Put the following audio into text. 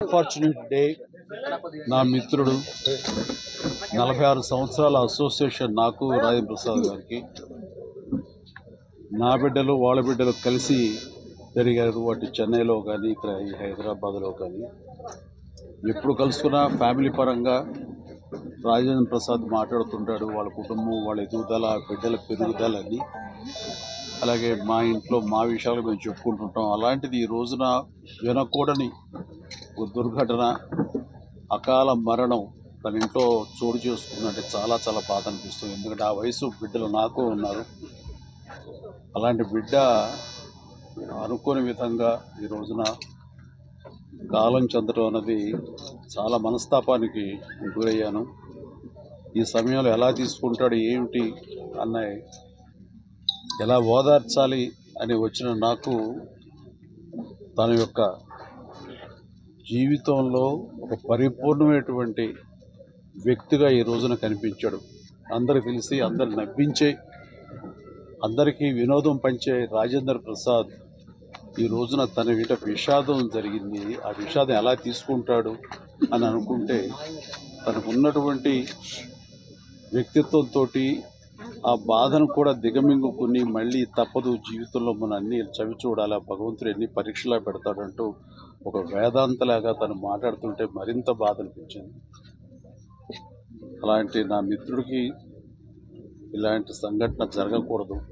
Unfortunate day. నా మిత్రుడు 46 సంవత్సరాల అసోసియేషన్ నాకు రాజేంద్ర ప్రసాద్ గారికి, నా బిడ్డలు వాళ్ళ బిడ్డలు కలిసి పెరిగారు. అటు చెన్నైలో కానీ ఇక్కడ ఈ హైదరాబాద్లో కానీ ఎప్పుడు కలుసుకున్నా ఫ్యామిలీ పరంగా రాజేంద్ర ప్రసాద్ మాట్లాడుతుంటాడు. వాళ్ళ కుటుంబం, వాళ్ళ ఎదుగుదల, బిడ్డల పెరుగుదల అని. అలాగే మా ఇంట్లో మా విషయాలు మేము చెప్పుకుంటుంటాం. అలాంటిది ఈ రోజున వినకూడని ఒక దుర్ఘటన, అకాల మరణం తన ఇంట్లో చోటు చేసుకుందంటే చాలా చాలా బాధ అనిపిస్తుంది. ఎందుకంటే ఆ వయసు బిడ్డలు నాకు ఉన్నారు. అలాంటి బిడ్డ అనుకోని విధంగా ఈ రోజున కాలం చెందడం అన్నది చాలా మనస్తాపానికి గురయ్యాను. ఈ సమయంలో ఎలా తీసుకుంటాడు, ఏమిటి అన్న, ఎలా ఓదార్చాలి అని వచ్చిన నాకు తన యొక్క జీవితంలో ఒక పరిపూర్ణమైనటువంటి వ్యక్తిగా ఈ రోజున కనిపించాడు. అందరికి తెలిసి అందరు నవ్వించే, అందరికీ వినోదం పంచే రాజేంద్ర ప్రసాద్ ఈ రోజున తన వీట విషాదం జరిగింది. ఆ విషాదం ఎలా తీసుకుంటాడు అని అనుకుంటే, తనకు ఉన్నటువంటి వ్యక్తిత్వంతో ఆ బాధను కూడా దిగమింగుకుని మళ్ళీ తప్పదు జీవితంలో మనం అన్ని చవి చూడాలి, భగవంతుడు ఎన్ని పరీక్షలా పెడతాడంటూ ఒక వేదాంతలాగా తను మాట్లాడుతుంటే మరింత బాధ అనిపించింది. అలాంటి నా మిత్రుడికి ఇలాంటి సంఘటన జరగకూడదు.